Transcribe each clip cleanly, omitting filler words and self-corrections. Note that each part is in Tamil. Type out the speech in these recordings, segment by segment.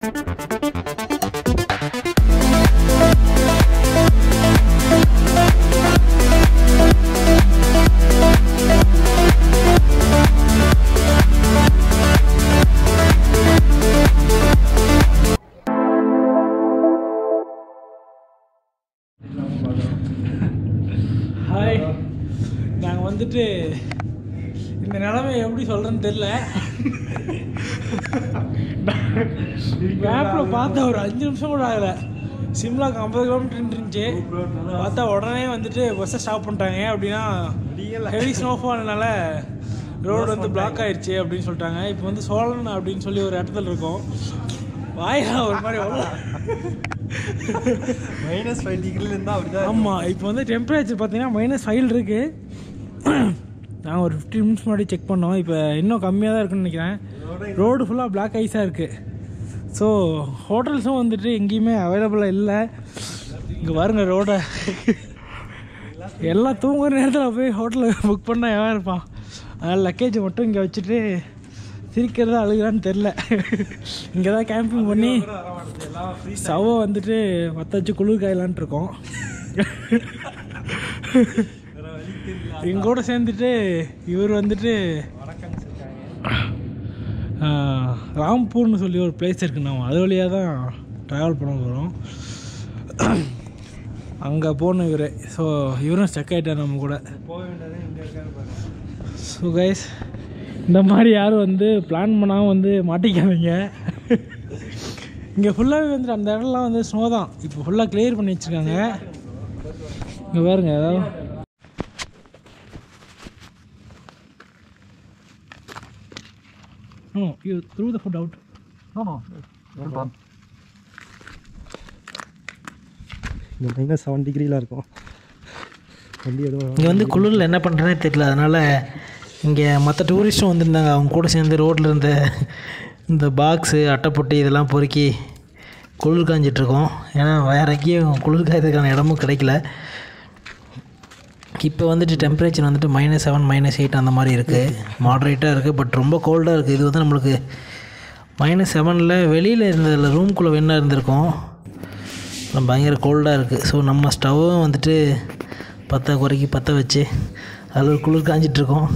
ஹாய், நாங்கள் வந்துட்டு இந்த நிலைமை எப்படி சொல்கிறேன்னு தெரில. மேப்பில் பார்த்தா ஒரு 5 நிமிஷம் கூட ஆகலை. சிம்லாக்கு 50 கிலோமீட்டர் இருந்துச்சு. பார்த்தா உடனே வந்துட்டு பஸ்ஸை ஸ்டாப் பண்ணிட்டாங்க. அப்படின்னா ஹெவி ஸ்னோஃபால்னால ரோடு வந்து பிளாக் ஆயிடுச்சு அப்படின்னு சொல்லிட்டாங்க. இப்போ வந்து சோழன் அப்படின்னு சொல்லி ஒரு இடத்துல இருக்கோம். வாயா ஒரு மாதிரி -5 டிகிரில இருந்தா அப்படிதான். ஆமாம், இப்போ வந்து டெம்பரேச்சர் பார்த்தீங்கன்னா -5 இருக்குது. நாங்கள் ஒரு 15 மினிட்ஸ் முன்னாடி செக் பண்ணோம். இப்போ இன்னும் கம்மியாக தான் இருக்குன்னு நினைக்கிறேன். ரோடு ஃபுல்லாக பிளாக் ஐஸாக இருக்குது. ஸோ ஹோட்டல்ஸும் வந்துட்டு எங்கேயுமே அவைலபிளாக இல்லை. இங்கே பாருங்க ரோடை. எல்லாம் தூங்குற நேரத்தில் போய் ஹோட்டலில் புக் பண்ணால் எவன் இருப்பான்? அதனால் லக்கேஜை மட்டும் இங்கே வச்சுட்டு சிரிக்கிறதா அழுகிறான்னு தெரில. இங்கே தான் கேம்பிங் பண்ணி சவ வந்துட்டு மற்ற வச்சு குளிர் காயலான்ட்டு இருக்கோம். எங்கூட சேர்ந்துட்டு இவர் வந்துட்டு ராம்பூர்னு சொல்லி ஒரு பிளேஸ் இருக்குது. நம்ம அது வழியாக தான் ட்ராவல் பண்ண போகிறோம். அங்கே போகணும் இவர். ஸோ இவரும் ஸ்டக் ஆகிட்டார் நம்ம கூட. ஸோ கைஸ், இந்த மாதிரி யாரும் வந்து பிளான் பண்ணாமல் வந்து மாட்டிக்காதீங்க. இங்கே ஃபுல்லாகவே வந்துட்டு அந்த இடம்லாம் வந்து ஸ்னோ தான். இப்போ ஃபுல்லாக கிளியர் பண்ணி வச்சுருக்காங்க. இங்கே பாருங்க ஏதாவது you threw the food out. No. இங்கே -7 டிகிரியில் இருக்கும். இங்கே வந்து குளிரில் என்ன பண்ணுறேன்னே தெரியல. அதனால் இங்கே மற்ற டூரிஸ்ட்டும் வந்திருந்தாங்க. அவங்க கூட சேர்ந்து ரோட்டில் இருந்த இந்த பாக்ஸு அட்டைப்பொட்டி இதெல்லாம் பொறுக்கி குளிர் காஞ்சிட்ருக்கோம். ஏன்னா வேறு எங்கேயும் குளிர் காய்றதுக்கான இடமும் கிடைக்கல. இப்போ வந்துட்டு டெம்பரேச்சர் வந்துட்டு -7 -8 அந்த மாதிரி இருக்குது. மாட்ரேட்டாக இருக்குது, பட் ரொம்ப கோல்டாக இருக்குது. இது வந்து நம்மளுக்கு -7ல் வெளியில் இருந்ததில் ரூம்குள்ளே வேணா இருந்திருக்கோம். பயங்கர கோல்டாக இருக்குது. ஸோ நம்ம ஸ்டவ்வும் வந்துட்டு பற்ற வச்சு அதில் குளிர் காஞ்சிட்ருக்கோம்.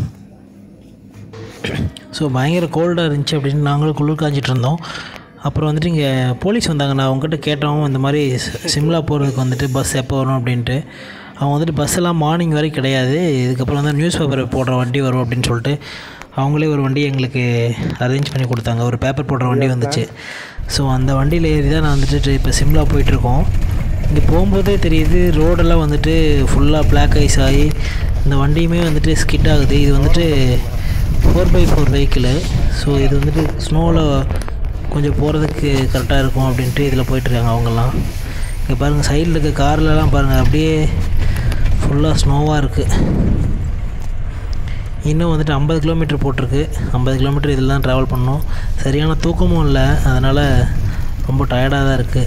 ஸோ பயங்கர கோல்டாக இருந்துச்சு அப்படின்னு நாங்களும் குளிர் காஞ்சிட்டு இருந்தோம். அப்புறம் வந்துட்டு இங்கே போலீஸ் வந்தாங்க. நான் அவங்ககிட்ட கேட்டோம் இந்த மாதிரி சிம்லா போகிறதுக்கு வந்துட்டு பஸ் எப்போ வரும் அப்படின்ட்டு. அவங்க வந்துட்டு பஸ் எல்லாம் மார்னிங் வரைக்கும் கிடையாது, இதுக்கப்புறம் வந்து நியூஸ் பேப்பர் போடுற வண்டி வரும் அப்படின்னு சொல்லிட்டு அவங்களே ஒரு வண்டி எங்களுக்கு அரேஞ்ச் பண்ணி கொடுத்தாங்க. ஒரு பேப்பர் போடுற வண்டி வந்துச்சு. ஸோ அந்த வண்டியில் ஏறி தான் நான் வந்துட்டு இப்போ சிம்லா போயிட்டுருக்கோம். இங்கே போகும்போதே தெரியுது ரோடெல்லாம் வந்துட்டு ஃபுல்லாக பிளாக் ஐஸ் ஆகி இந்த வண்டியுமே வந்துட்டு ஸ்கிட் ஆகுது. இது வந்துட்டு 4x4 வெஹிக்கிளு. ஸோ இது வந்துட்டு ஸ்னோவில் கொஞ்சம் போகிறதுக்கு கரெக்டாக இருக்கும் அப்படின்ட்டு இதில் போயிட்டுருக்காங்க அவங்கெல்லாம். இங்கே பாருங்கள் சைடில் இருக்க கார்லலாம் பாருங்கள் அப்படியே ஃபுல்லாக ஸ்னோவாக இருக்குது. இன்னும் வந்துட்டு 50 கிலோமீட்டர் போட்டிருக்கு. 50 கிலோமீட்டர் இதில் தான் ட்ராவல் பண்ணோம். சரியான தூக்கமும் இல்லை, அதனால் ரொம்ப டயர்டாக தான் இருக்குது.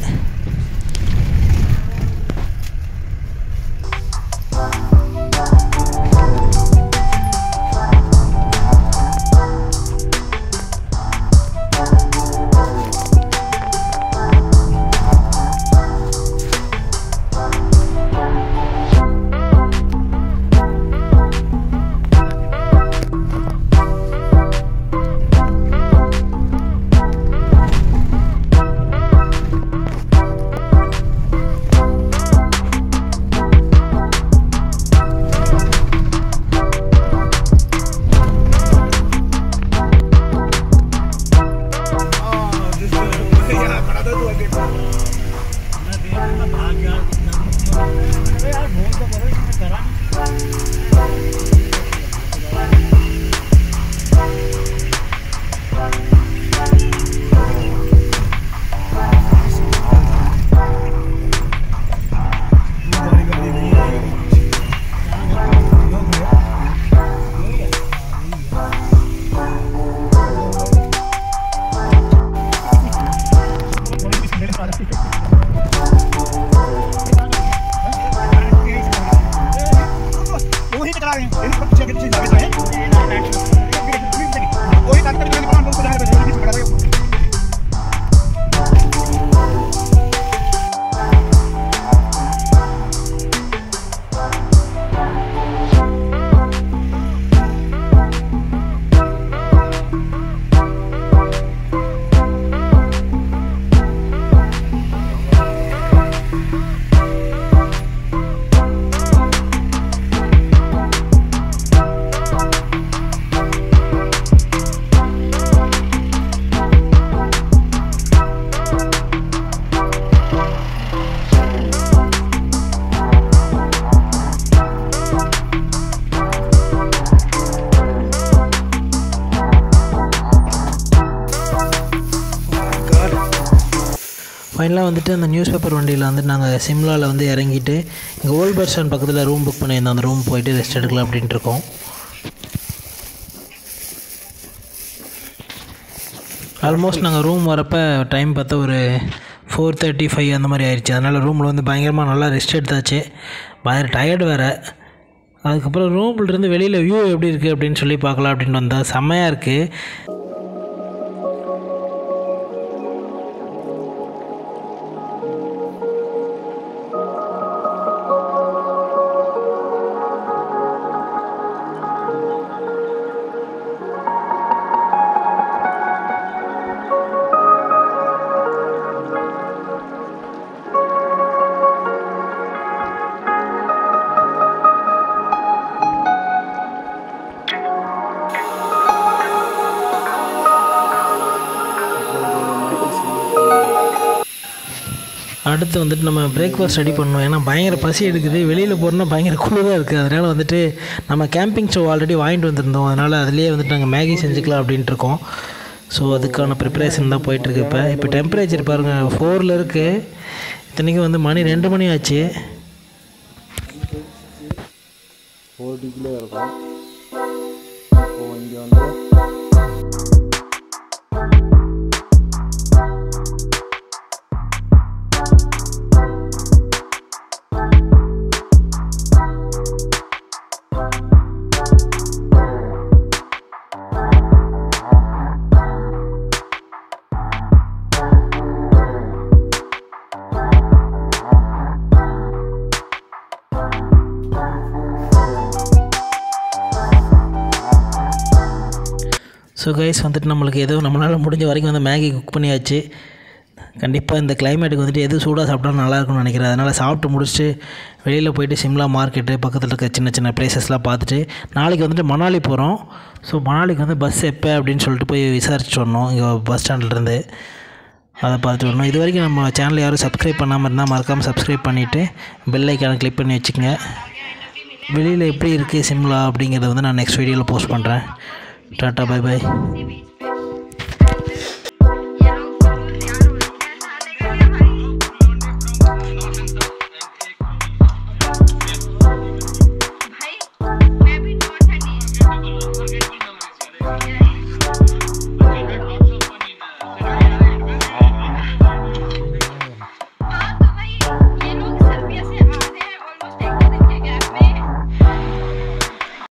ஃபைனலாக வந்துட்டு அந்த நியூஸ் பேப்பர் வண்டியில் வந்து நாங்கள் சிம்லாவில் வந்து இறங்கிட்டு இங்கே ஓல்ட் பஸ் ஸ்டாண்ட் பக்கத்தில் ரூம் புக் பண்ணியிருந்தோம். அந்த ரூம் போயிட்டு ரெஸ்ட் எடுக்கலாம் அப்படின்ட்டு இருக்கோம். ஆல்மோஸ்ட் நாங்கள் ரூம் வரப்போ டைம் பார்த்தா ஒரு 4:35 அந்த மாதிரி ஆயிடுச்சு. அதனால் ரூமில் வந்து பயங்கரமாக நல்லா ரெஸ்ட் எடுத்தாச்சு. பயங்கர டயர்டு வேறு. அதுக்கப்புறம் ரூம்லேருந்து வெளியில் வியூ எப்படி இருக்குது அப்படின்னு சொல்லி பார்க்கலாம் அப்படின்னு வந்தால் செம்மையாக இருக்குது. அடுத்து வந்துட்டு நம்ம பிரேக்ஃபாஸ்ட் ரெடி பண்ணோம். ஏன்னா பயங்கர பசி எடுக்குது. வெளியில் போகிறோன்னா பயங்கர குளிராக இருக்குது. அதனால் வந்துட்டு நம்ம கேம்பிங் ஸ்டவ் ஆல்ரெடி வாங்கிட்டு வந்திருந்தோம். அதனால் அதிலே வந்துட்டு நாங்கள் மேகி செஞ்சுக்கலாம் அப்படின்ட்டு இருக்கோம். ஸோ அதுக்கான ப்ரிப்பரேஷன் தான் போயிட்டுருக்கு. இப்போ டெம்பரேச்சர் பாருங்கள் 4 இருக்குது. இத்தனைக்கும் வந்து மணி 2 மணி ஆச்சு. 4 டிகிரியில் இருக்கும். இப்போது இங்கே வந்து ஸோ கைஸ் வந்துட்டு நம்மளுக்கு ஏதோ நம்மளால் முடிஞ்ச வரைக்கும் வந்து மேகி குக் பண்ணியாச்சு. கண்டிப்பாக இந்த கிளைமேட்டுக்கு வந்துட்டு எது சூடாக சாப்பிட்டா நல்லாயிருக்கும்னு நினைக்கிறேன். அதனால் சாப்பிட்டு முடிச்சுட்டு வெளியில் போயிட்டு சிம்லா மார்க்கெட்டு பக்கத்தில் இருக்க சின்ன சின்ன ப்ளேசஸ்லாம் பார்த்துட்டு நாளைக்கு வந்துட்டு மணாலி போகிறோம். ஸோ மணாலிக்கு வந்து பஸ் எப்போ அப்படின்னு சொல்லிட்டு போய் விசாரிச்சுட்டு வரணும். இங்கே பஸ் ஸ்டாண்ட்லேருந்து அதை பார்த்துட்டு வரணும். இது வரைக்கும் நம்ம சேனல் யாரும் சப்ஸ்கிரைப் பண்ணாமல் இருந்தால் மறக்காமல் சப்ஸ்கிரைப் பண்ணிவிட்டு பெல் ஐக்கானை கிளிக் பண்ணி வச்சுக்கோங்க. வெளியில் எப்படி இருக்குது சிம்லா அப்படிங்கிறத வந்து நான் நெக்ஸ்ட் வீடியோவில் போஸ்ட் பண்ணுறேன். Tata bye by.